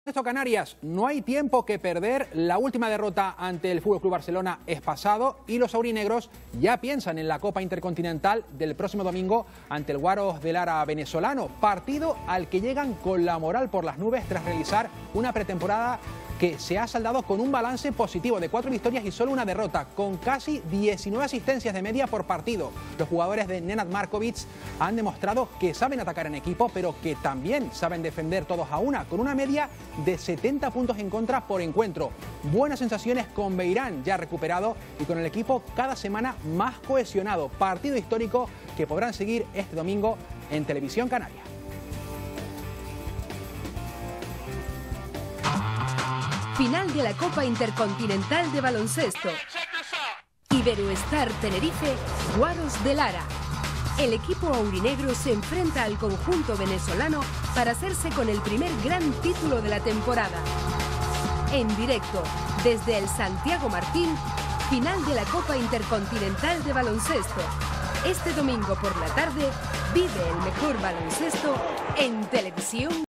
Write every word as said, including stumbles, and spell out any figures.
Esto Canarias, no hay tiempo que perder. La última derrota ante el F C Barcelona es pasado y los aurinegros ya piensan en la Copa Intercontinental del próximo domingo ante el Guaros de Lara venezolano, partido al que llegan con la moral por las nubes tras realizar una pretemporada que se ha saldado con un balance positivo de cuatro victorias y solo una derrota, con casi diecinueve asistencias de media por partido. Los jugadores de Nenad Markovic han demostrado que saben atacar en equipo, pero que también saben defender todos a una, con una media de setenta puntos en contra por encuentro. Buenas sensaciones con Beirán ya recuperado y con el equipo cada semana más cohesionado. Partido histórico que podrán seguir este domingo en Televisión Canaria. Final de la Copa Intercontinental de Baloncesto. Iberoestar Tenerife, Guaros de Lara. El equipo aurinegro se enfrenta al conjunto venezolano para hacerse con el primer gran título de la temporada. En directo, desde el Santiago Martín, final de la Copa Intercontinental de Baloncesto. Este domingo por la tarde, vive el mejor baloncesto en televisión.